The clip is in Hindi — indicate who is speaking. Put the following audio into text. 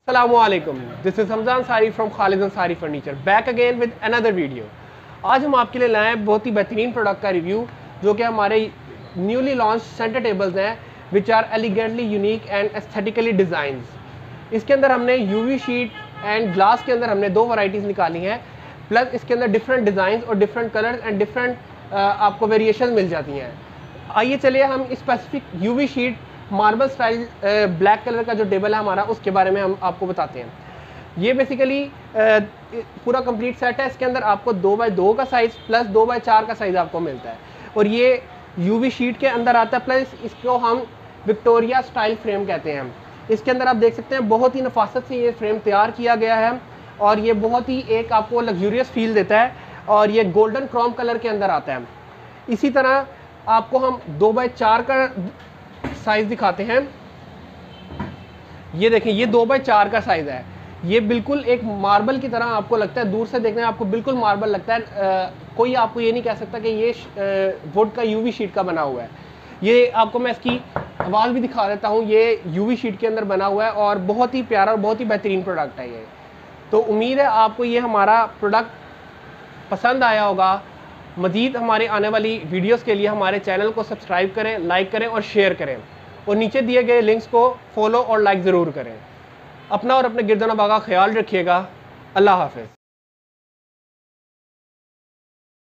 Speaker 1: अस्सलामुअलैकुम, दिस इज़ हमजान सारी from Khalid Ansari furniture, back again with another video. आज हम आपके लिए लाए हैं बहुत ही बेहतरीन प्रोडक्ट का रिव्यू, जो कि हमारे न्यूली लॉन्च सेंटर टेबल्स हैं which are elegantly unique and aesthetically designs. इसके अंदर हमने यूवी शीट एंड ग्लास के अंदर हमने दो वैरायटीज़ निकाली हैं, प्लस इसके अंदर डिफरेंट डिज़ाइन और डिफरेंट कलर्स एंड डिफरेंट आपको वेरिएशन मिल जाती हैं। आइए चलिए हम specific UV sheet marble style black colour का जो टेबल है हमारा, उसके बारे में हम आपको बताते हैं। ये बेसिकली पूरा कंप्लीट सेट है। इसके अंदर आपको 2x2 का साइज़ प्लस 2x4 का साइज़ आपको मिलता है, और ये यूवी शीट के अंदर आता है, प्लस इसको हम विक्टोरिया स्टाइल फ्रेम कहते हैं। इसके अंदर आप देख सकते हैं बहुत ही नफासत से ये फ्रेम तैयार किया गया है, और ये बहुत ही एक आपको लग्जूरियस फील देता है, और ये गोल्डन क्रोम कलर के अंदर आता है। इसी तरह आपको हम 2x4 का साइज़ दिखाते हैं। ये देखें, ये 2x4 का साइज़ है। ये बिल्कुल एक मार्बल की तरह आपको लगता है, दूर से देखने में आपको बिल्कुल मार्बल लगता है। कोई आपको ये नहीं कह सकता कि ये वुड का यूवी शीट का बना हुआ है। ये आपको मैं इसकी आवाज़ भी दिखा देता हूँ। ये यूवी शीट के अंदर बना हुआ है और बहुत ही प्यारा और बहुत ही बेहतरीन प्रोडक्ट है ये। तो उम्मीद है आपको ये हमारा प्रोडक्ट पसंद आया होगा। मज़ीद हमारे आने वाली वीडियोस के लिए हमारे चैनल को सब्सक्राइब करें, लाइक करें और शेयर करें, और नीचे दिए गए लिंक्स को फॉलो और लाइक ज़रूर करें। अपना और अपने गिरदोनवां का ख्याल रखिएगा। अल्लाह हाफ़िज़।